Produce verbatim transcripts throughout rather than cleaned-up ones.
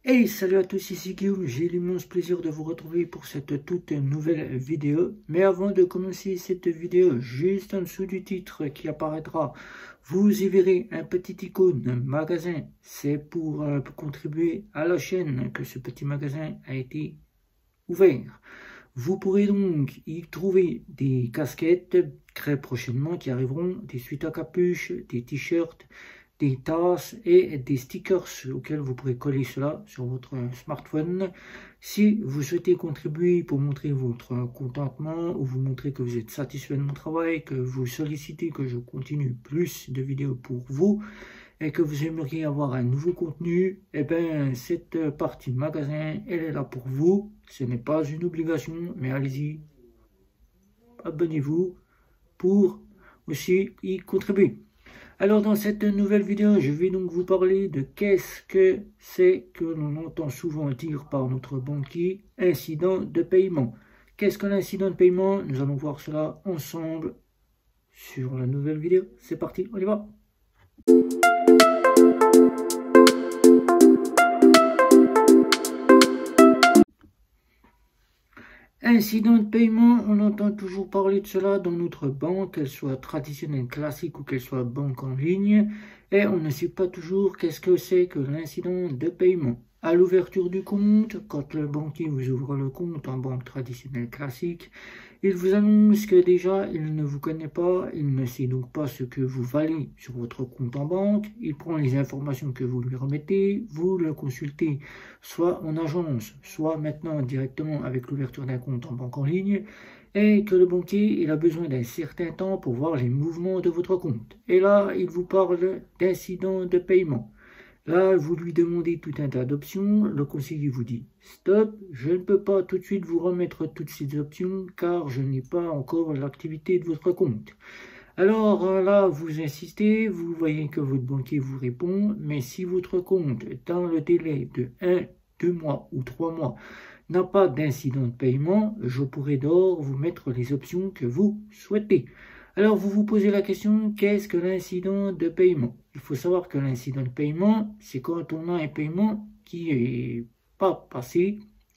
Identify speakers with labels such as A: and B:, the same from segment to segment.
A: Hey, salut à tous, ici Guillaume, j'ai l'immense plaisir de vous retrouver pour cette toute nouvelle vidéo. Mais avant de commencer cette vidéo, juste en dessous du titre qui apparaîtra, vous y verrez un petit icône magasin. C'est pour, euh, pour contribuer à la chaîne que ce petit magasin a été ouvert. Vous pourrez donc y trouver des casquettes très prochainement qui arriveront, des suites à capuche, des t-shirts, des tasses et des stickers auxquels vous pourrez coller cela sur votre smartphone. Si vous souhaitez contribuer pour montrer votre contentement ou vous montrer que vous êtes satisfait de mon travail, que vous sollicitez que je continue plus de vidéos pour vous et que vous aimeriez avoir un nouveau contenu, eh bien cette partie magasin, elle est là pour vous. Ce n'est pas une obligation, mais allez-y, abonnez-vous pour aussi y contribuer. Alors dans cette nouvelle vidéo, je vais donc vous parler de qu'est-ce que c'est que l'on entend souvent dire par notre banquier, incident de paiement. Qu'est-ce que l'incident de paiement? Nous allons voir cela ensemble sur la nouvelle vidéo. C'est parti, on y va. Incident de paiement, on entend toujours parler de cela dans notre banque, qu'elle soit traditionnelle, classique ou qu'elle soit banque en ligne, et on ne sait pas toujours qu'est-ce que c'est que l'incident de paiement. À l'ouverture du compte, quand le banquier vous ouvre le compte en banque traditionnelle classique, il vous annonce que déjà il ne vous connaît pas, il ne sait donc pas ce que vous valez sur votre compte en banque, il prend les informations que vous lui remettez, vous le consultez soit en agence, soit maintenant directement avec l'ouverture d'un compte en banque en ligne, et que le banquier il a besoin d'un certain temps pour voir les mouvements de votre compte. Et là, il vous parle d'incident de paiement. Là, vous lui demandez tout un tas d'options, le conseiller vous dit « Stop, je ne peux pas tout de suite vous remettre toutes ces options car je n'ai pas encore l'activité de votre compte. » Alors là, vous insistez, vous voyez que votre banquier vous répond « Mais si votre compte, dans le délai de un, deux mois ou trois mois, n'a pas d'incident de paiement, je pourrai d'or vous mettre les options que vous souhaitez. » Alors vous vous posez la question, qu'est-ce que l'incident de paiement? Il faut savoir que l'incident de paiement, c'est quand on a un paiement qui n'est pas passé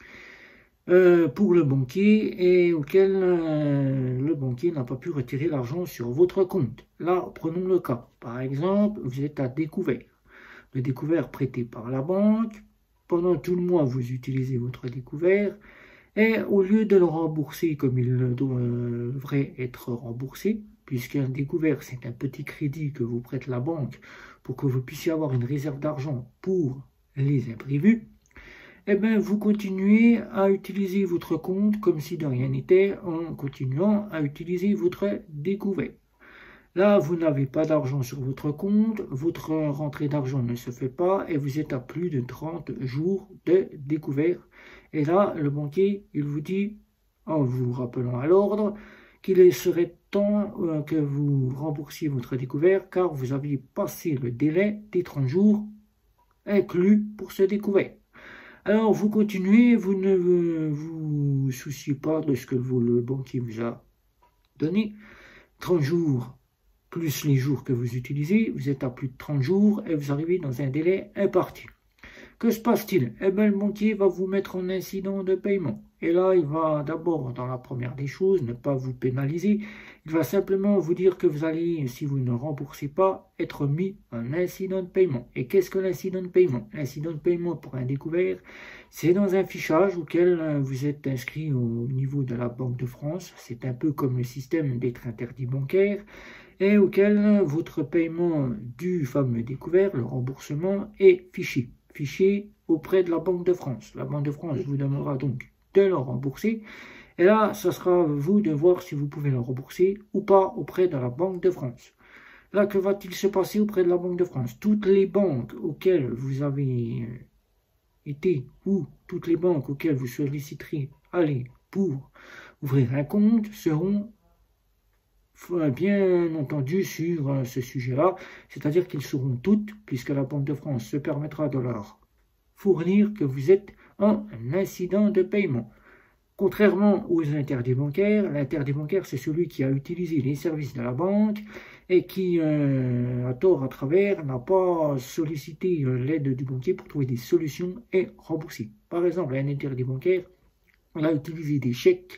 A: euh, pour le banquier et auquel euh, le banquier n'a pas pu retirer l'argent sur votre compte. Là, prenons le cas. Par exemple, vous êtes à découvert. Le découvert prêté par la banque. Pendant tout le mois, vous utilisez votre découvert. Et au lieu de le rembourser comme il devrait être remboursé, puisqu'un découvert c'est un petit crédit que vous prête la banque pour que vous puissiez avoir une réserve d'argent pour les imprévus, eh bien vous continuez à utiliser votre compte comme si de rien n'était en continuant à utiliser votre découvert. Là, vous n'avez pas d'argent sur votre compte, votre rentrée d'argent ne se fait pas et vous êtes à plus de trente jours de découvert. Et là, le banquier, il vous dit, en vous rappelant à l'ordre, qu'il serait temps que vous remboursiez votre découvert car vous aviez passé le délai des trente jours inclus pour ce découvert. Alors, vous continuez, vous ne vous souciez pas de ce que le banquier vous a donné. trente jours plus les jours que vous utilisez, vous êtes à plus de trente jours et vous arrivez dans un délai imparti. Que se passe-t-il? Eh bien, le banquier va vous mettre en incident de paiement. Et là, il va d'abord, dans la première des choses, ne pas vous pénaliser. Il va simplement vous dire que vous allez, si vous ne remboursez pas, être mis en incident de paiement. Et qu'est-ce que l'incident de paiement? L'incident de paiement pour un découvert, c'est dans un fichage auquel vous êtes inscrit au niveau de la Banque de France. C'est un peu comme le système d'être interdit bancaire et auquel votre paiement du fameux découvert, le remboursement, est fiché. Fiché auprès de la Banque de France. La Banque de France vous demandera donc de le rembourser. Et là, ce sera à vous de voir si vous pouvez le rembourser ou pas auprès de la Banque de France. Là, que va-t-il se passer auprès de la Banque de France? Toutes les banques auxquelles vous avez été ou toutes les banques auxquelles vous solliciterez aller pour ouvrir un compte seront bien entendu sur ce sujet-là, c'est-à-dire qu'ils seront toutes, puisque la Banque de France se permettra de leur fournir que vous êtes en incident de paiement. Contrairement aux interdits bancaires, l'interdit bancaire c'est celui qui a utilisé les services de la banque et qui, euh, à tort, à travers, n'a pas sollicité euh, l'aide du banquier pour trouver des solutions et rembourser. Par exemple, un interdit bancaire, il a utilisé des chèques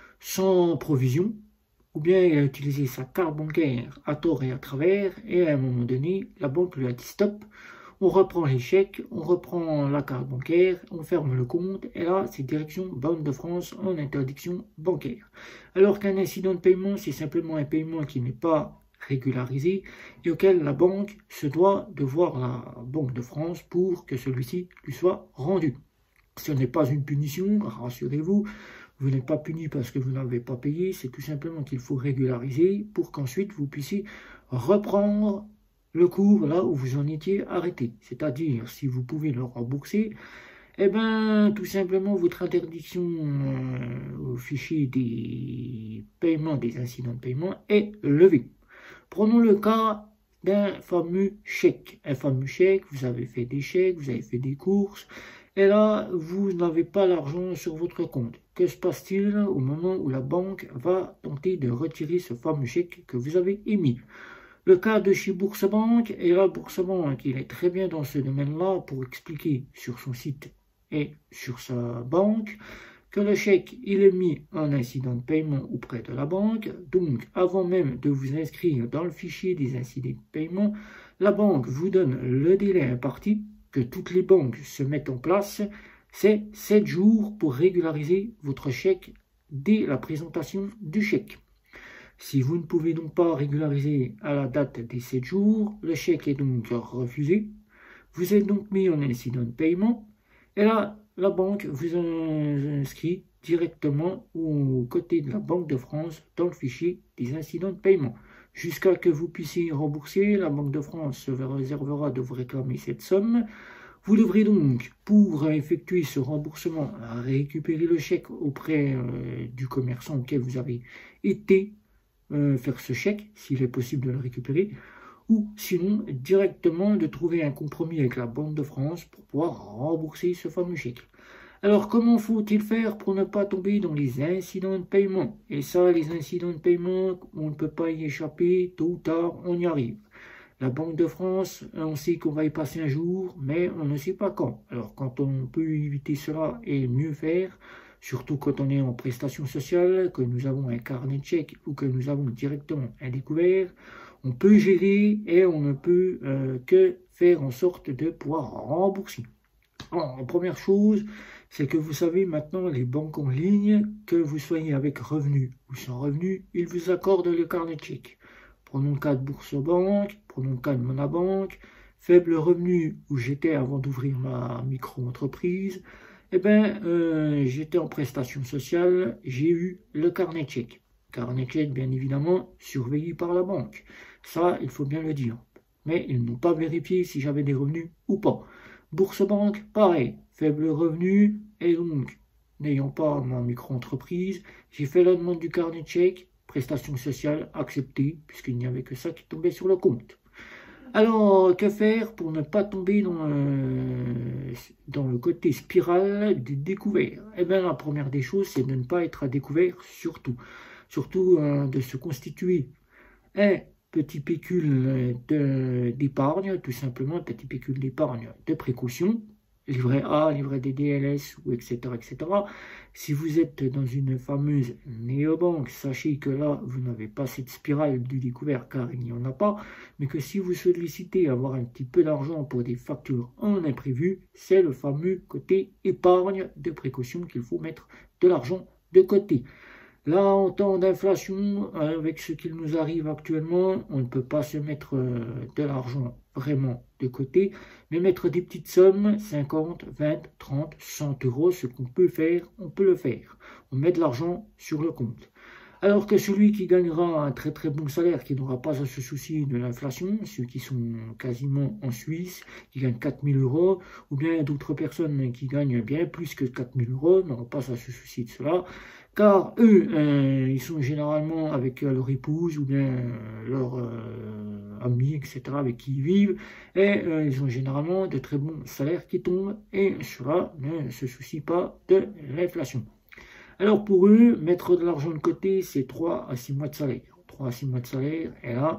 A: sans provision, ou bien il a utilisé sa carte bancaire à tort et à travers, et à un moment donné, la banque lui a dit stop, on reprend les chèques, on reprend la carte bancaire, on ferme le compte, et là, c'est direction Banque de France en interdiction bancaire. Alors qu'un incident de paiement, c'est simplement un paiement qui n'est pas régularisé et auquel la banque se doit de voir la Banque de France pour que celui-ci lui soit rendu. Ce n'est pas une punition, rassurez-vous, vous n'êtes pas puni parce que vous n'avez pas payé, c'est tout simplement qu'il faut régulariser pour qu'ensuite vous puissiez reprendre le cours là où vous en étiez arrêté. C'est-à-dire, si vous pouvez le rembourser, eh bien, tout simplement, votre interdiction euh, au fichier des paiements, des incidents de paiement est levée. Prenons le cas d'un fameux chèque. Un fameux chèque, vous avez fait des chèques, vous avez fait des courses, et là, vous n'avez pas l'argent sur votre compte. Que se passe-t-il au moment où la banque va tenter de retirer ce fameux chèque que vous avez émis? Le cas de chez Bourse-Banque, et là, Bourse-Banque, il est très bien dans ce domaine-là pour expliquer sur son site et sur sa banque que le chèque, il est mis en incident de paiement auprès de la banque. Donc, avant même de vous inscrire dans le fichier des incidents de paiement, la banque vous donne le délai imparti que toutes les banques se mettent en place, c'est sept jours pour régulariser votre chèque dès la présentation du chèque. Si vous ne pouvez donc pas régulariser à la date des sept jours, le chèque est donc refusé. Vous êtes donc mis en incident de paiement et là, la banque vous inscrit directement aux côtés de la Banque de France dans le fichier des incidents de paiement. Jusqu'à que vous puissiez rembourser, la Banque de France se réservera de vous réclamer cette somme. Vous devrez donc, pour effectuer ce remboursement, récupérer le chèque auprès euh, du commerçant auquel vous avez été euh, faire ce chèque, s'il est possible de le récupérer, ou sinon directement de trouver un compromis avec la Banque de France pour pouvoir rembourser ce fameux chèque. Alors, comment faut-il faire pour ne pas tomber dans les incidents de paiement? Et ça, les incidents de paiement, on ne peut pas y échapper, tôt ou tard, on y arrive. La Banque de France, on sait qu'on va y passer un jour, mais on ne sait pas quand. Alors, quand on peut éviter cela et mieux faire, surtout quand on est en prestation sociale, que nous avons un carnet de chèques ou que nous avons directement un découvert, on peut gérer et on ne peut euh, que faire en sorte de pouvoir rembourser. Alors, la première chose, c'est que vous savez maintenant les banques en ligne, que vous soyez avec revenu ou sans revenu, ils vous accordent le carnet de chèques. Prenons le cas de Bourse-Banque, prenons le cas de Monabanque, faible revenu où j'étais avant d'ouvrir ma micro-entreprise, eh bien, euh, j'étais en prestation sociale, j'ai eu le carnet de chèques. Carnet de chèques, bien évidemment, surveillé par la banque. Ça, il faut bien le dire. Mais ils n'ont pas vérifié si j'avais des revenus ou pas. Bourse-Banque, pareil, faible revenu, et donc, n'ayant pas ma micro-entreprise, j'ai fait la demande du carnet de chèques, prestation sociale acceptée, puisqu'il n'y avait que ça qui tombait sur le compte. Alors, que faire pour ne pas tomber dans, euh, dans le côté spirale du découvert? Eh bien, la première des choses, c'est de ne pas être à découvert, surtout. Surtout euh, de se constituer un petit pécule d'épargne, tout simplement, un petit pécule d'épargne de précaution, livret A, livret des D L S, ou et cetera, et cetera. Si vous êtes dans une fameuse néobanque, sachez que là, vous n'avez pas cette spirale du découvert, car il n'y en a pas, mais que si vous sollicitez avoir un petit peu d'argent pour des factures en imprévu, c'est le fameux côté épargne de précaution qu'il faut mettre de l'argent de côté. Là, en temps d'inflation, avec ce qu'il nous arrive actuellement, on ne peut pas se mettre de l'argent vraiment de côté, mais mettre des petites sommes, cinquante, vingt, trente, cent euros, ce qu'on peut faire, on peut le faire. On met de l'argent sur le compte. Alors que celui qui gagnera un très très bon salaire, qui n'aura pas à se soucier de l'inflation, ceux qui sont quasiment en Suisse, qui gagnent quatre mille euros, ou bien d'autres personnes qui gagnent bien plus que quatre mille euros, n'auront pas à se soucier de cela, car eux, euh, ils sont généralement avec leur épouse ou bien euh, leurs euh, amis, et cetera, avec qui ils vivent, et euh, ils ont généralement de très bons salaires qui tombent, et cela ne se soucie pas de l'inflation. Alors pour eux, mettre de l'argent de côté, c'est trois à six mois de salaire. trois à six mois de salaire, et là,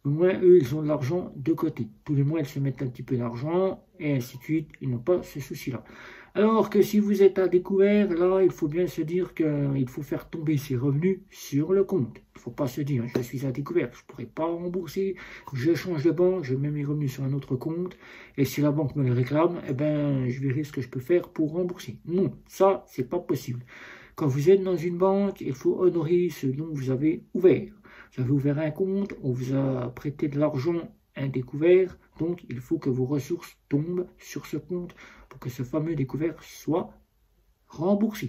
A: au moins eux, ils ont de l'argent de côté. Tous les mois, ils se mettent un petit peu d'argent, et ainsi de suite, ils n'ont pas ce souci-là. Alors que si vous êtes à découvert, là, il faut bien se dire qu'il faut faire tomber ses revenus sur le compte. Il ne faut pas se dire, je suis à découvert, je ne pourrai pas rembourser, je change de banque, je mets mes revenus sur un autre compte, et si la banque me le réclame, eh ben, je verrai ce que je peux faire pour rembourser. Non, ça, c'est pas possible. Quand vous êtes dans une banque, il faut honorer ce dont vous avez ouvert. Vous avez ouvert un compte, on vous a prêté de l'argent à un découvert, donc il faut que vos ressources tombent sur ce compte pour que ce fameux découvert soit remboursé.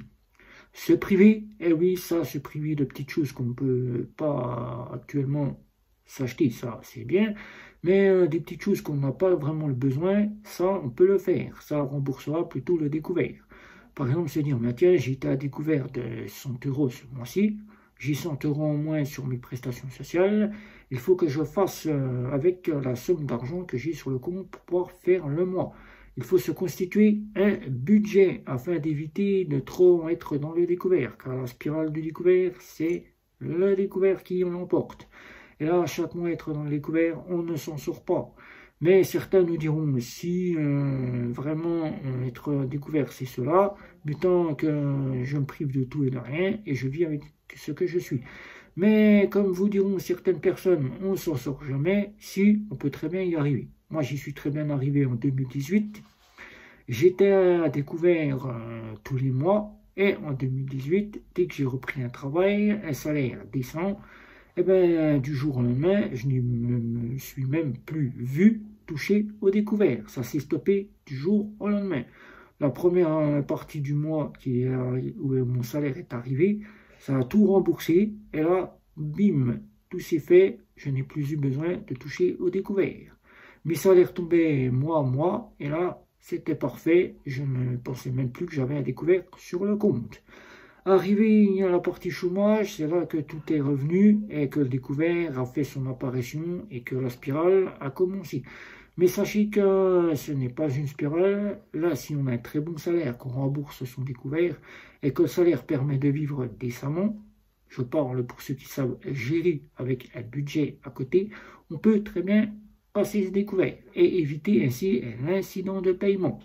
A: Se priver, eh oui, ça, se priver de petites choses qu'on ne peut pas actuellement s'acheter, ça c'est bien, mais euh, des petites choses qu'on n'a pas vraiment le besoin, ça on peut le faire, ça remboursera plutôt le découvert. Par exemple, se dire, mais tiens, j'ai été à découvert de cent euros ce mois-ci, j'ai cent euros en moins sur mes prestations sociales, il faut que je fasse euh, avec la somme d'argent que j'ai sur le compte pour pouvoir faire le mois. Il faut se constituer un budget afin d'éviter de trop être dans le découvert, car la spirale du découvert, c'est le découvert qui l'emporte. Et là, chaque mois être dans le découvert, on ne s'en sort pas. Mais certains nous diront, si euh, vraiment euh, être découvert c'est cela, mais tant que je me prive de tout et de rien, et je vis avec ce que je suis. Mais comme vous diront certaines personnes, on ne s'en sort jamais, si on peut très bien y arriver. Moi j'y suis très bien arrivé en deux mille dix-huit, j'étais à découvert euh, tous les mois, et en deux mille dix-huit, dès que j'ai repris un travail, un salaire décent, et eh bien, du jour au lendemain, je ne me suis même plus vu toucher au découvert. Ça s'est stoppé du jour au lendemain. La première partie du mois qui est, où mon salaire est arrivé, ça a tout remboursé. Et là, bim, tout s'est fait. Je n'ai plus eu besoin de toucher au découvert. Mes salaires tombaient mois à mois. Et là, c'était parfait. Je ne pensais même plus que j'avais un découvert sur le compte. Arrivé à la partie chômage, c'est là que tout est revenu et que le découvert a fait son apparition et que la spirale a commencé. Mais sachez que ce n'est pas une spirale. Là, si on a un très bon salaire, qu'on rembourse son découvert et que le salaire permet de vivre décemment, je parle pour ceux qui savent gérer avec un budget à côté, on peut très bien passer ce découvert et éviter ainsi l'incident de paiement.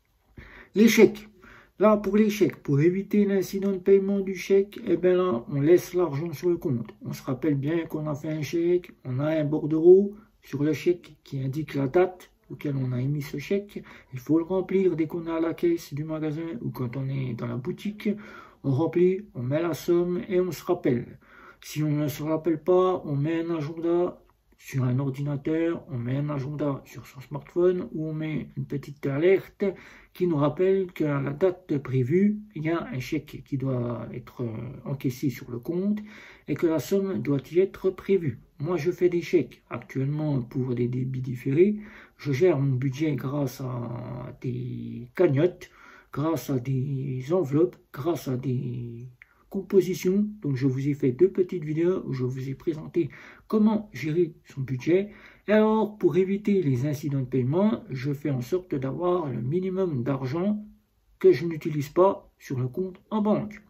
A: L'échec. Là, pour les chèques, pour éviter l'incident de paiement du chèque, eh bien là, on laisse l'argent sur le compte. On se rappelle bien qu'on a fait un chèque, on a un bordereau sur le chèque qui indique la date auquel on a émis ce chèque. Il faut le remplir dès qu'on est à la caisse du magasin ou quand on est dans la boutique. On remplit, on met la somme et on se rappelle. Si on ne se rappelle pas, on met un agenda sur un ordinateur, on met un agenda sur son smartphone où on met une petite alerte qui nous rappelle qu'à la date prévue, il y a un chèque qui doit être encaissé sur le compte et que la somme doit y être prévue. Moi, je fais des chèques actuellement pour des débits différés. Je gère mon budget grâce à des cagnottes, grâce à des enveloppes, grâce à des composition. Donc je vous ai fait deux petites vidéos où je vous ai présenté comment gérer son budget. Et alors pour éviter les incidents de paiement, je fais en sorte d'avoir le minimum d'argent que je n'utilise pas sur le compte en banque.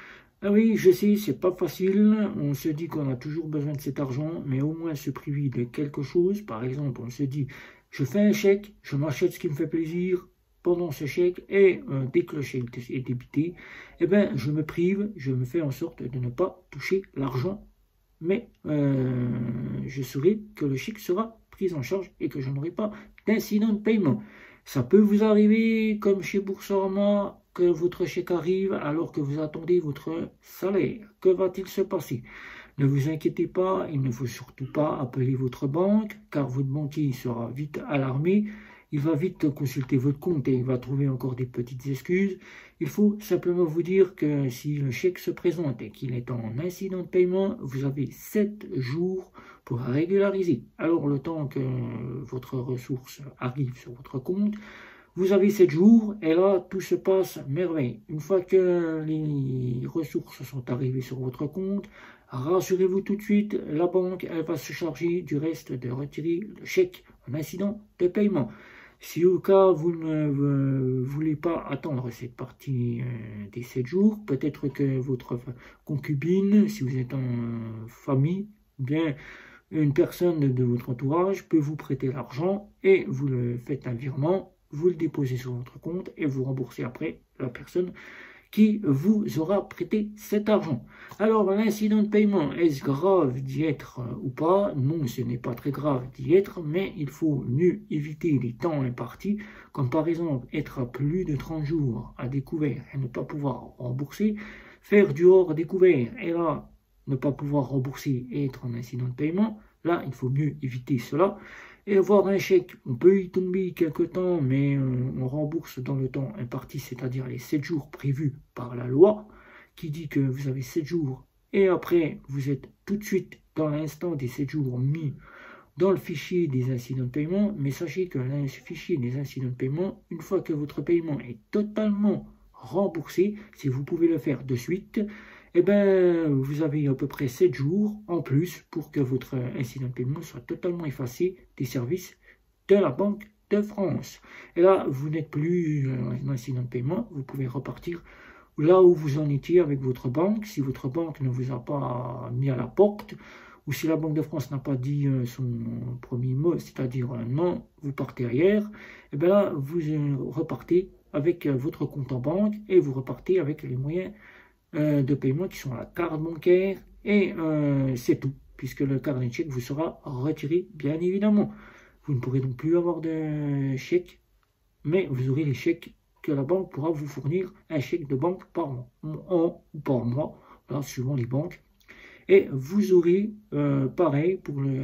A: Ah oui, je sais, c'est pas facile. On se dit qu'on a toujours besoin de cet argent, mais au moins se priver de quelque chose. Par exemple, on se dit, je fais un chèque, je m'achète ce qui me fait plaisir pendant ce chèque et euh, dès que le chèque est débité, eh ben, je me prive, je me fais en sorte de ne pas toucher l'argent, mais euh, je saurai que le chèque sera pris en charge et que je n'aurai pas d'incident de paiement. Ça peut vous arriver, comme chez Boursorama, que votre chèque arrive alors que vous attendez votre salaire. Que va-t-il se passer? Ne vous inquiétez pas, il ne faut surtout pas appeler votre banque, car votre banquier sera vite alarmé. Il va vite consulter votre compte et il va trouver encore des petites excuses. Il faut simplement vous dire que si le chèque se présente et qu'il est en incident de paiement, vous avez sept jours pour régulariser. Alors le temps que votre ressource arrive sur votre compte, vous avez sept jours et là, tout se passe merveille. Une fois que les ressources sont arrivées sur votre compte, rassurez-vous tout de suite, la banque elle va se charger du reste de retirer le chèque en incident de paiement. Si au cas vous ne euh, voulez pas attendre cette partie euh, des sept jours, peut-être que votre concubine, si vous êtes en euh, famille, bien une personne de votre entourage peut vous prêter l'argent et vous le faites un virement, vous le déposez sur votre compte et vous remboursez après la personne qui vous aura prêté cet argent. Alors, l'incident de paiement, est-ce grave d'y être ou pas? Non, ce n'est pas très grave d'y être, mais il faut mieux éviter les temps impartis, comme par exemple être à plus de trente jours à découvert et ne pas pouvoir rembourser, faire du hors découvert et là, ne pas pouvoir rembourser et être en incident de paiement. Là, il faut mieux éviter cela. Et avoir un chèque, on peut y tomber quelque temps, mais euh, on rembourse dans le temps imparti, c'est-à-dire les sept jours prévus par la loi, qui dit que vous avez sept jours, et après, vous êtes tout de suite dans l'instant des sept jours mis dans le fichier des incidents de paiement, mais sachez que le fichier des incidents de paiement, une fois que votre paiement est totalement remboursé, si vous pouvez le faire de suite, eh bien, vous avez à peu près sept jours en plus pour que votre incident de paiement soit totalement effacé des services de la Banque de France. Et là, vous n'êtes plus en incident de paiement, vous pouvez repartir là où vous en étiez avec votre banque. Si votre banque ne vous a pas mis à la porte, ou si la Banque de France n'a pas dit son premier mot, c'est-à-dire non, vous partez ailleurs, et bien là, vous repartez avec votre compte en banque et vous repartez avec les moyens de paiement qui sont à la carte bancaire et euh, c'est tout, puisque le carnet de chèque vous sera retiré, bien évidemment. Vous ne pourrez donc plus avoir de chèque, mais vous aurez les chèques que la banque pourra vous fournir, un chèque de banque par mois, an ou par mois, là, suivant les banques. Et vous aurez, euh, pareil, pour le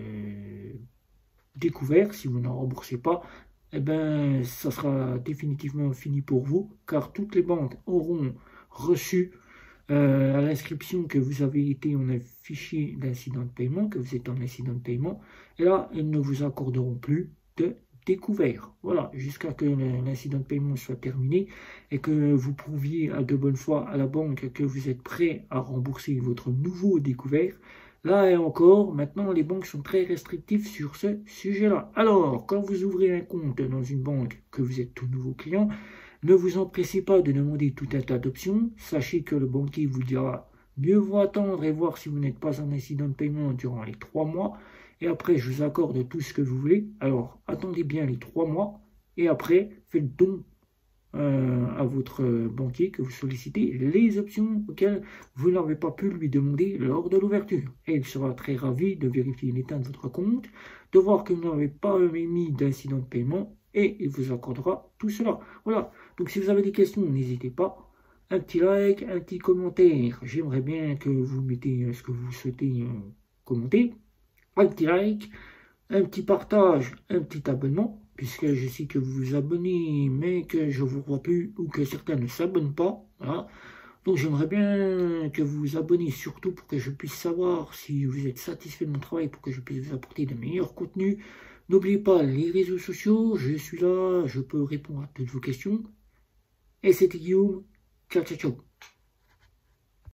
A: découvert, si vous n'en remboursez pas, eh ben, ça sera définitivement fini pour vous, car toutes les banques auront reçu euh, à l'inscription que vous avez été en un fichier d'incident de paiement, que vous êtes en incident de paiement, et là, ils ne vous accorderont plus de découvert. Voilà, jusqu'à que l'incident de paiement soit terminé et que vous prouviez à de bonne foi à la banque que vous êtes prêt à rembourser votre nouveau découvert. Là et encore, maintenant, les banques sont très restrictives sur ce sujet-là. Alors, quand vous ouvrez un compte dans une banque, que vous êtes tout nouveau client, ne vous empressez pas de demander tout un tas d'options. Sachez que le banquier vous dira mieux vaut attendre et voir si vous n'êtes pas en incident de paiement durant les trois mois. Et après, je vous accorde tout ce que vous voulez. Alors, attendez bien les trois mois. Et après, faites don euh, à votre banquier que vous sollicitez les options auxquelles vous n'avez pas pu lui demander lors de l'ouverture. Et il sera très ravi de vérifier l'état de votre compte, de voir que vous n'avez pas émis d'incident de paiement. Et il vous accordera tout cela. Voilà. Donc, si vous avez des questions, n'hésitez pas. Un petit like, un petit commentaire. J'aimerais bien que vous mettez ce que vous souhaitez euh, commenter. Un petit like, un petit partage, un petit abonnement, puisque je sais que vous vous abonnez, mais que je ne vous vois plus, ou que certains ne s'abonnent pas. Voilà. Donc j'aimerais bien que vous vous abonnez, surtout pour que je puisse savoir si vous êtes satisfait de mon travail, pour que je puisse vous apporter de meilleurs contenus. N'oubliez pas les réseaux sociaux, je suis là, je peux répondre à toutes vos questions. Et c'était Guillaume, ciao ciao ciao.